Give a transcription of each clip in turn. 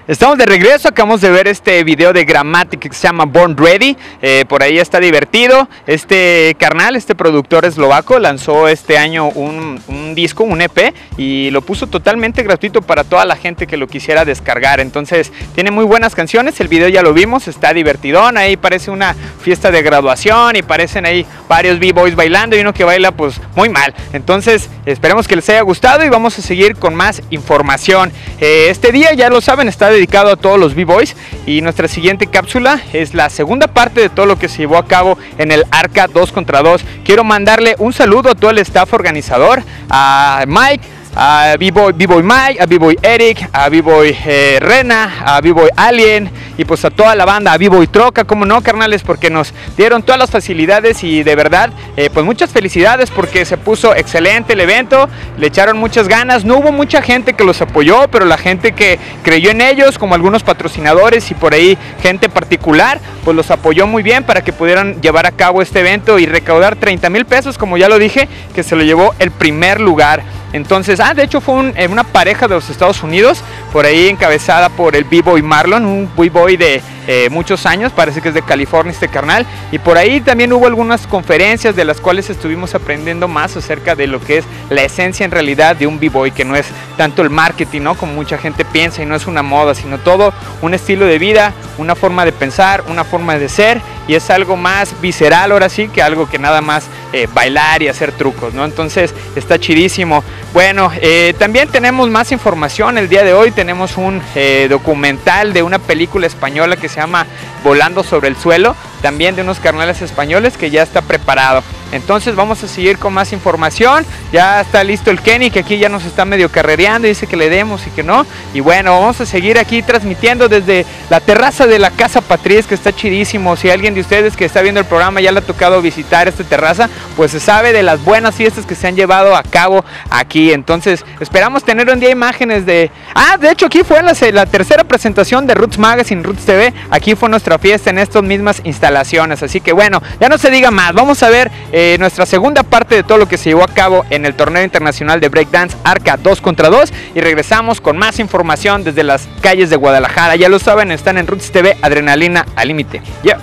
Estamos de regreso, acabamos de ver este video de Gramatik que se llama Born Ready, por ahí está divertido. Este carnal, este productor eslovaco lanzó este año un disco, un EP, y lo puso totalmente gratuito para toda la gente que lo quisiera descargar. Entonces tiene muy buenas canciones, el video ya lo vimos, está divertidón, ahí parece una fiesta de graduación y parecen ahí varios b-boys bailando y uno que baila pues muy mal. Entonces esperemos que les haya gustado y vamos a seguir con más información. Este día, ya lo saben, está dedicado a todos los b-boys y nuestra siguiente cápsula es la segunda parte de todo lo que se llevó a cabo en el Arca 2 contra 2. Quiero mandarle un saludo a todo el staff organizador, a Mike, a B-Boy Mike, a B-Boy Eric, a B-Boy Rena, a B-Boy Alien y pues a toda la banda, a B-Boy Troca, como no, carnales, porque nos dieron todas las facilidades y de verdad pues muchas felicidades porque se puso excelente el evento, le echaron muchas ganas, no hubo mucha gente que los apoyó, pero la gente que creyó en ellos, como algunos patrocinadores y por ahí gente particular, pues los apoyó muy bien para que pudieran llevar a cabo este evento y recaudar 30,000 pesos, como ya lo dije, que se lo llevó el primer lugar. Entonces, de hecho fue una pareja de los Estados Unidos, por ahí encabezada por el B-Boy Marlon, un B-Boy de muchos años, parece que es de California este carnal, y por ahí también hubo algunas conferencias de las cuales estuvimos aprendiendo más acerca de lo que es la esencia en realidad de un B-Boy, que no es tanto el marketing, ¿no?, como mucha gente piensa, y no es una moda, sino todo un estilo de vida, una forma de pensar, una forma de ser, y es algo más visceral ahora sí que algo que nada más bailar y hacer trucos, ¿no? Entonces está chidísimo. Bueno, también tenemos más información el día de hoy, tenemos un documental de una película española que se llama Volando sobre el suelo, también de unos carnales españoles que ya está preparado. Entonces vamos a seguir con más información. Ya está listo el Kenny, que aquí ya nos está medio carrereando, dice que le demos y que no. Y bueno, vamos a seguir aquí transmitiendo desde la terraza de la Casa Patriz, que está chidísimo. Si alguien de ustedes que está viendo el programa ya le ha tocado visitar esta terraza, pues se sabe de las buenas fiestas que se han llevado a cabo aquí. Entonces esperamos tener un día imágenes de... de hecho aquí fue la tercera presentación de Roots Magazine, Roots TV. Aquí fue nuestra fiesta en estas mismas instalaciones. Así que bueno, ya no se diga más, vamos a ver nuestra segunda parte de todo lo que se llevó a cabo en el torneo internacional de breakdance Arca 2 contra 2 y regresamos con más información desde las calles de Guadalajara. Ya lo saben, están en Roots TV, adrenalina al límite. Yeah.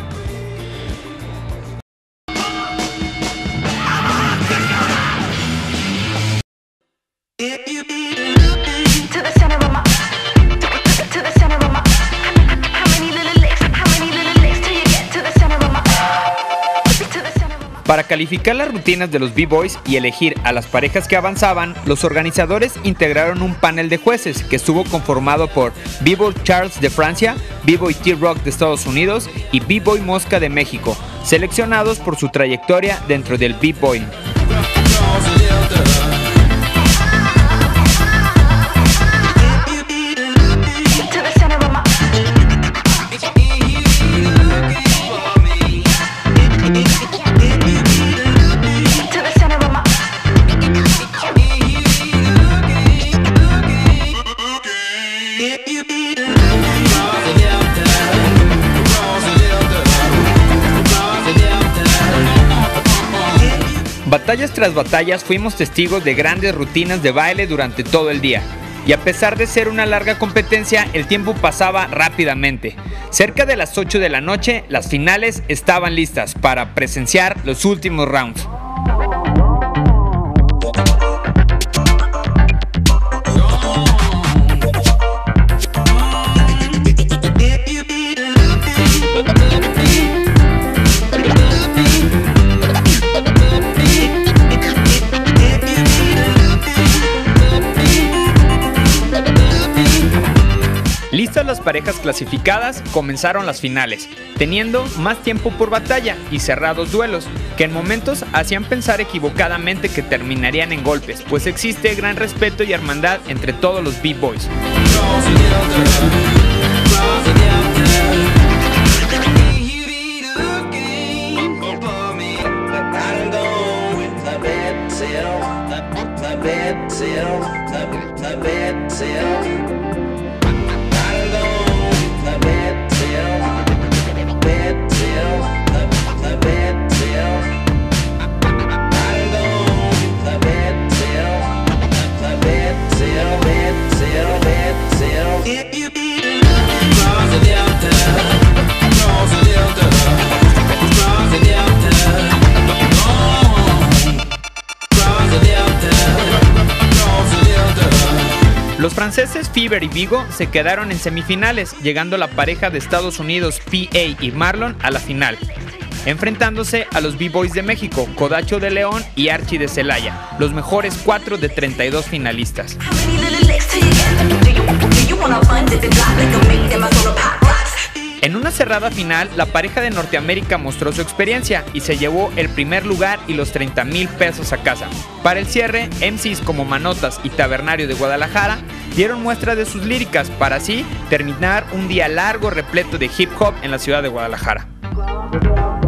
Para calificar las rutinas de los B-Boys y elegir a las parejas que avanzaban, los organizadores integraron un panel de jueces que estuvo conformado por B-Boy Charles de Francia, B-Boy T-Rock de Estados Unidos y B-Boy Mosca de México, seleccionados por su trayectoria dentro del B-Boy. Batallas tras batallas fuimos testigos de grandes rutinas de baile durante todo el día. Y a pesar de ser una larga competencia, el tiempo pasaba rápidamente. Cerca de las 8 de la noche, las finales estaban listas para presenciar los últimos rounds. Listas las parejas clasificadas, comenzaron las finales, teniendo más tiempo por batalla y cerrados duelos, que en momentos hacían pensar equivocadamente que terminarían en golpes, pues existe gran respeto y hermandad entre todos los B-Boys. If you Los franceses Fever y Vigo se quedaron en semifinales, llegando la pareja de Estados Unidos PA y Marlon a la final, enfrentándose a los B-Boys de México, Kodacho de León y Archie de Celaya, los mejores 4 de 32 finalistas. En una cerrada final, la pareja de Norteamérica mostró su experiencia y se llevó el primer lugar y los 30,000 pesos a casa. Para el cierre, MCs como Manotas y Tabernario de Guadalajara dieron muestra de sus líricas para así terminar un día largo repleto de hip hop en la ciudad de Guadalajara.